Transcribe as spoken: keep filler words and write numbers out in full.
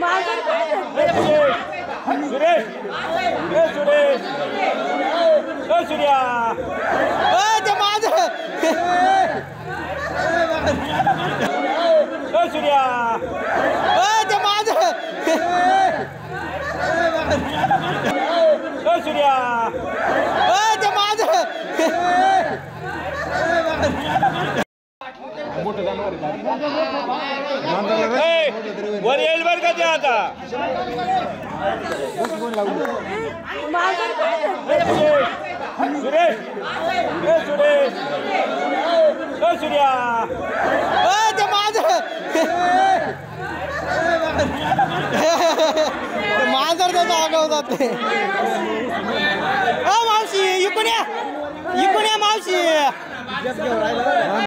सुरेश ए सुरेश ए सूर्या ते माझं ए सूर्या ते माझं ए सूर्या ते माझं वर येईल बर का ते आता सुरेश ए सुरेश ए सूर्या ते माझं मांजर त्याचा आगावतात ते मावशी इकडून या इकडून या मावशी